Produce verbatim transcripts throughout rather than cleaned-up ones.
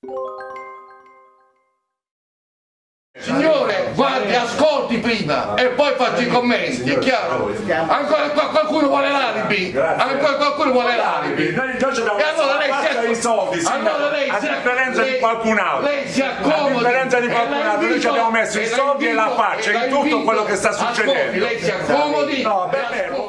Signore, guardi, ascolti prima e poi faccio i commenti, è chiaro? Ancora qualcuno vuole l'alibi? Ancora qualcuno vuole l'alibi? Noi abbiamo messo i soldi, allora lei a differenza di qualcun altro. Lei si accomodi. A differenza di qualcun altro, noi ci abbiamo messo i soldi e la faccia in tutto quello che sta succedendo. Lei si accomodi. No, per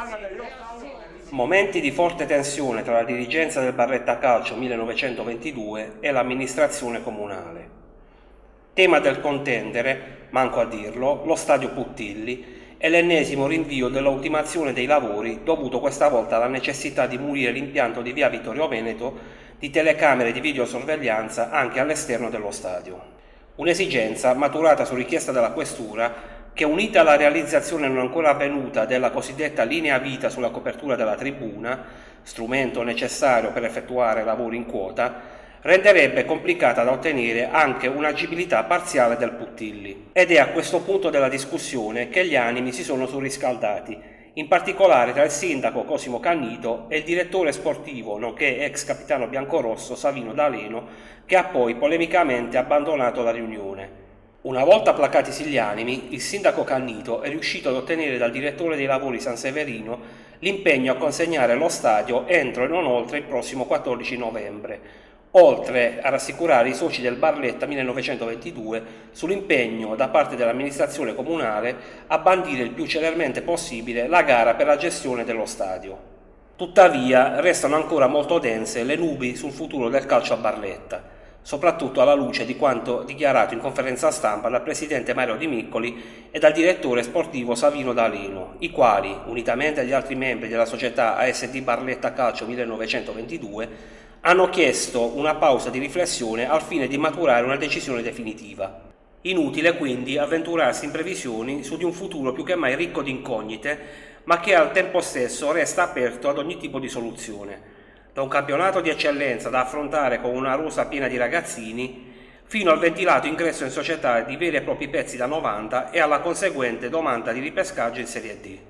Momenti di forte tensione tra la dirigenza del Barletta Calcio millenovecentoventidue e l'amministrazione comunale. Tema del contendere, manco a dirlo, lo stadio Puttilli e l'ennesimo rinvio dell'ultimazione dei lavori dovuto questa volta alla necessità di munire l'impianto di via Vittorio Veneto di telecamere di videosorveglianza anche all'esterno dello stadio. Un'esigenza maturata su richiesta della Questura che, unita alla realizzazione non ancora avvenuta della cosiddetta linea vita sulla copertura della tribuna, strumento necessario per effettuare lavori in quota, renderebbe complicata da ottenere anche un'agibilità parziale del Puttilli. Ed è a questo punto della discussione che gli animi si sono surriscaldati, in particolare tra il sindaco Cosimo Cannito e il direttore sportivo, nonché ex capitano biancorosso Savino D'Aleno, che ha poi polemicamente abbandonato la riunione. Una volta placatisi gli animi, il sindaco Cannito è riuscito ad ottenere dal direttore dei lavori San Severino l'impegno a consegnare lo stadio entro e non oltre il prossimo quattordici novembre, oltre a rassicurare i soci del Barletta millenovecentoventidue sull'impegno da parte dell'amministrazione comunale a bandire il più celermente possibile la gara per la gestione dello stadio. Tuttavia restano ancora molto dense le nubi sul futuro del calcio a Barletta, soprattutto alla luce di quanto dichiarato in conferenza stampa dal presidente Mario Di Miccoli e dal direttore sportivo Savino D'Aleno, i quali, unitamente agli altri membri della società A S D Barletta Calcio millenovecentoventidue, hanno chiesto una pausa di riflessione al fine di maturare una decisione definitiva. Inutile quindi avventurarsi in previsioni su di un futuro più che mai ricco di incognite, ma che al tempo stesso resta aperto ad ogni tipo di soluzione, da un campionato di eccellenza da affrontare con una rosa piena di ragazzini, fino al ventilato ingresso in società di veri e propri pezzi da novanta e alla conseguente domanda di ripescaggio in Serie D.